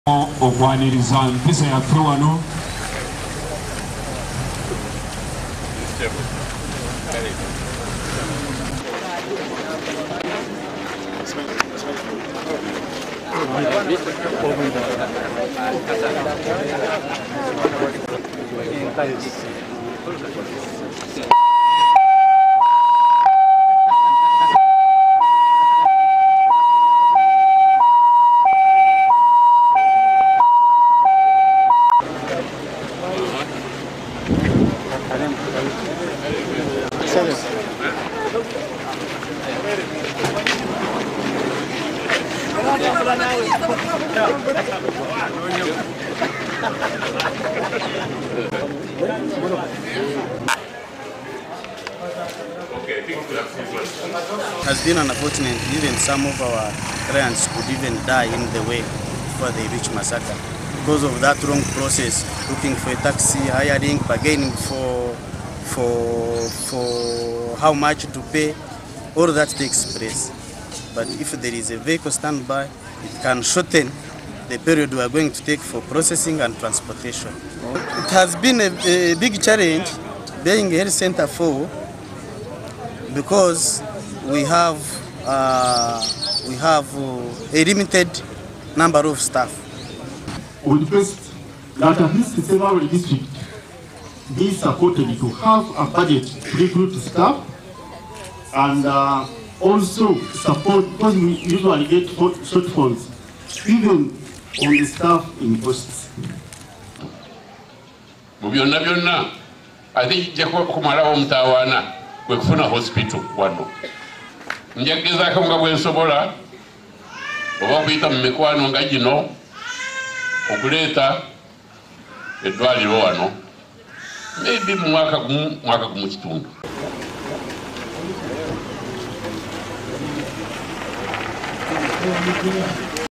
Okwaniriza mpisa yaffe wano has been unfortunate. Even some of our clients could even die in the way before they reach Masaka because of that wrong process, looking for a taxi, hiring, bargaining for how much to pay. All that takes place. But if there is a vehicle standby, it can shorten the period we are going to take for processing and transportation. It has been a big challenge being a health center for, because we have a limited number of staff. We request that at least Sembabule district be supported to have a budget to recruit staff and also support, because we usually get shortfalls even on the staff in posts. I think kumalawo mtawana kwekufuna hospital wano njagezako nga bwensobola oba kuyita mu mikwano nga gino okuleeta eddwaliro wano maybe mu mwaka gumu kitundu.